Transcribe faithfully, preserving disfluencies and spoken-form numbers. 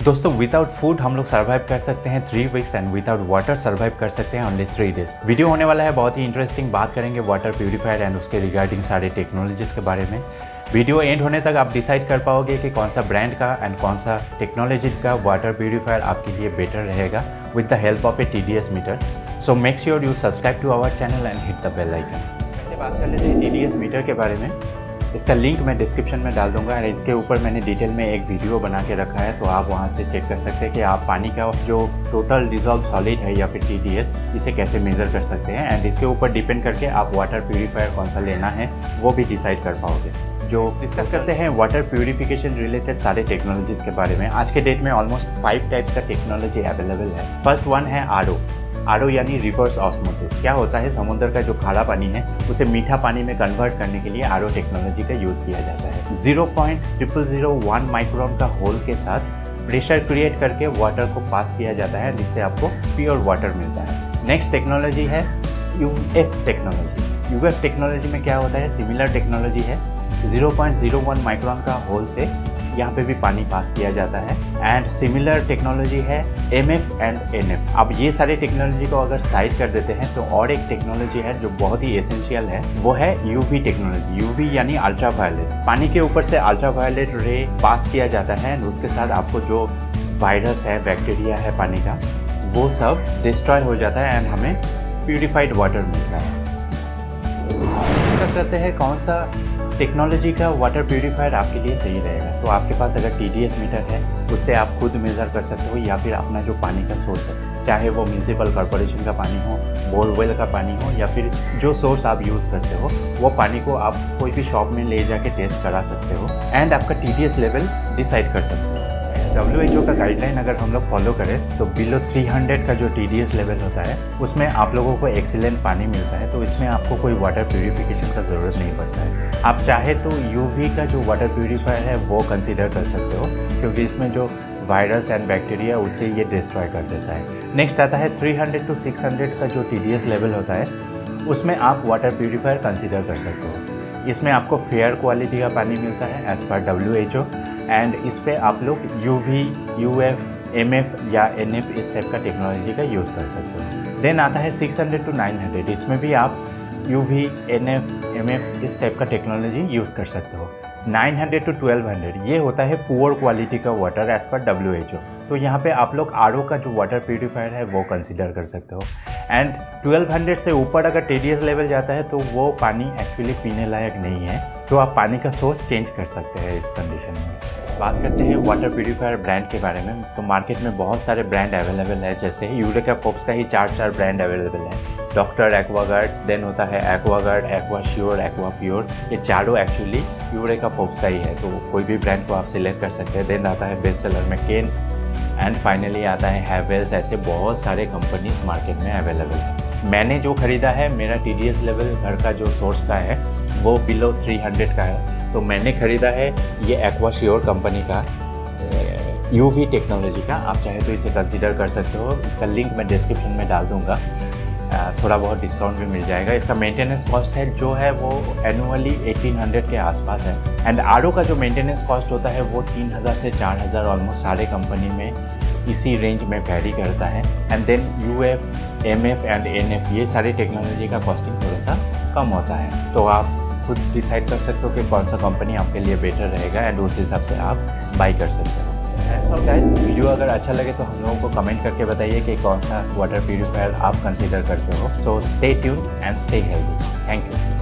दोस्तों without food हम लोग सर्वाइव कर सकते हैं three weeks and without water survive कर सकते हैं ओनली थ्री डेज। वीडियो होने वाला है बहुत ही इंटरेस्टिंग, बात करेंगे वाटर प्यूरीफायर एंड उसके रिगार्डिंग सारे टेक्नोलॉजीज के बारे में। वीडियो एंड होने तक आप डिसाइड कर पाओगे कि कौन सा ब्रांड का एंड कौन सा टेक्नोलॉजी का वाटर प्यूरीफायर आपके लिए बेटर रहेगा with the help of a T D S meter. So make sure you subscribe to our channel and hit the bell icon. पहले बात कर लेते हैं टी डी एस मीटर के बारे में। इसका लिंक मैं डिस्क्रिप्शन में डाल दूंगा और इसके ऊपर मैंने डिटेल में एक वीडियो बना के रखा है, तो आप वहां से चेक कर सकते हैं कि आप पानी का जो टोटल डिजॉल्व सॉलिड है या फिर टी डी एस इसे कैसे मेज़र कर सकते हैं एंड इसके ऊपर डिपेंड करके आप वाटर प्यूरीफायर कौन सा लेना है वो भी डिसाइड कर पाओगे। जो डिस्कस करते हैं वाटर प्यूरिफिकेशन रिलेटेड सारे टेक्नोलॉजीज़ के बारे में। आज के डेट में ऑलमोस्ट फाइव टाइप्स का टेक्नोलॉजी अवेलेबल है। फर्स्ट वन है आर ओ। आर ओ यानी रिवर्स ऑस्मोसिस। क्या होता है, समुद्र का जो खारा पानी है उसे मीठा पानी में कन्वर्ट करने के लिए आर ओ टेक्नोलॉजी का यूज़ किया जाता है। Zero point zero zero one micron का होल के साथ प्रेशर क्रिएट करके वाटर को पास किया जाता है जिससे आपको प्योर वाटर मिलता है। नेक्स्ट टेक्नोलॉजी है U F technology. U F technology में क्या होता है, सिमिलर टेक्नोलॉजी है। Zero point zero one micron का होल से यहाँ पे भी पानी पास किया जाता है एंड सिमिलर टेक्नोलॉजी है M F and N F. अब ये सारे टेक्नोलॉजी को अगर साइड कर देते हैं तो और एक टेक्नोलॉजी है जो बहुत ही एसेंशियल है, वो है U V technology. U V यानी अल्ट्रा वायलेट। पानी के ऊपर से अल्ट्रा वायलेट रे पास किया जाता है एंड उसके साथ आपको जो वायरस है, बैक्टीरिया है पानी का, वो सब डिस्ट्रॉय हो जाता है एंड हमें प्यूरिफाइड वाटर मिलता है। डिस्कस करते हैं कौन सा टेक्नोलॉजी का वाटर प्यूरीफायर आपके लिए सही रहेगा। तो आपके पास अगर टी डी एस मीटर है उससे आप खुद मेज़र कर सकते हो या फिर अपना जो पानी का सोर्स है, चाहे वो म्यूनिसिपल कॉर्पोरेशन का पानी हो, बोरवेल का पानी हो या फिर जो सोर्स आप यूज़ करते हो, वो पानी को आप कोई भी शॉप में ले जाके टेस्ट करा सकते हो एंड आपका T D S level decide कर सकते हो। डब्ल्यू एच ओ का गाइडलाइन अगर हम लोग फॉलो करें तो बिलो थ्री हंड्रेड का जो टी डी एस लेवल होता है उसमें आप लोगों को एक्सीलेंट पानी मिलता है, तो इसमें आपको कोई वाटर प्यूरिफिकेशन का ज़रूरत नहीं पड़ता है। आप चाहे तो यू वी का जो वाटर प्यूरीफायर है वो कंसीडर कर सकते हो क्योंकि इसमें जो वायरस एंड बैक्टीरिया उसे ये डिस्ट्रॉय कर देता है। नेक्स्ट आता है three hundred to six hundred का जो टी डी एस लेवल होता है उसमें आप वाटर प्यूरीफायर कंसीडर कर सकते हो। इसमें आपको फेयर क्वालिटी का पानी मिलता है as per W H O and इस पर आप लोग U V, U F, M F या एन एफ इस टाइप का टेक्नोलॉजी का यूज़ कर सकते हो। देन आता है six hundred to nine hundred. इसमें भी आप U V, N F, M F इस टाइप का टेक्नोलॉजी यूज़ कर सकते हो। Nine hundred to twelve hundred ये होता है पुअर क्वालिटी का water as per W H O. तो यहाँ पे आप लोग आर ओ का जो वाटर प्यूरीफायर है वो कंसीडर कर सकते हो एंड ट्वेल्व हंड्रेड से ऊपर अगर टी डी एस लेवल जाता है तो वो पानी एक्चुअली पीने लायक नहीं है, तो आप पानी का सोर्स चेंज कर सकते हैं इस कंडीशन में। बात करते हैं वाटर प्यूरीफायर ब्रांड के बारे में। तो मार्केट में बहुत सारे ब्रांड अवेलेबल है, जैसे यूरेका फोर्ब्स का ही चार चार ब्रांड अवेलेबल है। डॉक्टर एक्वागार्ड, देन होता है Aquaguard, Aqua Sure, Aqua Pure. ये चारों एक्चुअली यूरेका फोर्ब्स का ही है, तो कोई भी ब्रांड को आप सिलेक्ट कर सकते हैं। देन आता है बेस्ट सेलर में केन एंड फाइनली आता है हैवेल्स। ऐसे बहुत सारे कंपनीज मार्केट में अवेलेबल है। मैंने जो ख़रीदा है, मेरा टी डी एस लेवल घर का जो सोर्स का है वो बिलो थ्री हंड्रेड का है, तो मैंने ख़रीदा है ये एक्वा श्योर कंपनी का यू वी टेक्नोलॉजी का। आप चाहे तो इसे कंसीडर कर सकते हो। इसका लिंक मैं डिस्क्रिप्शन में डाल दूँगा, थोड़ा बहुत डिस्काउंट भी मिल जाएगा। इसका मेंटेनेंस कॉस्ट है जो है वो एनुअली एटीन हंड्रेड के आसपास है एंड आर ओ का जो मेंटेनेंस कॉस्ट होता है वो तीन हज़ार से चार हज़ार ऑलमोस्ट सारे कंपनी में इसी रेंज में वैरी करता है। And then U F, M F and N F ये सारी टेक्नोलॉजी का कॉस्टिंग थोड़ा सा कम होता है, तो आप खुद डिसाइड कर सकते हो कि कौन सा कंपनी आपके लिए बेटर रहेगा एंड उस हिसाब से आप बाई कर सकते हो। सो गाइस, वीडियो अगर अच्छा लगे तो हम लोगों को कमेंट करके बताइए कि कौन सा वाटर प्यूरीफायर आप कंसीडर करते हो। So stay tuned and stay healthy. Thank you.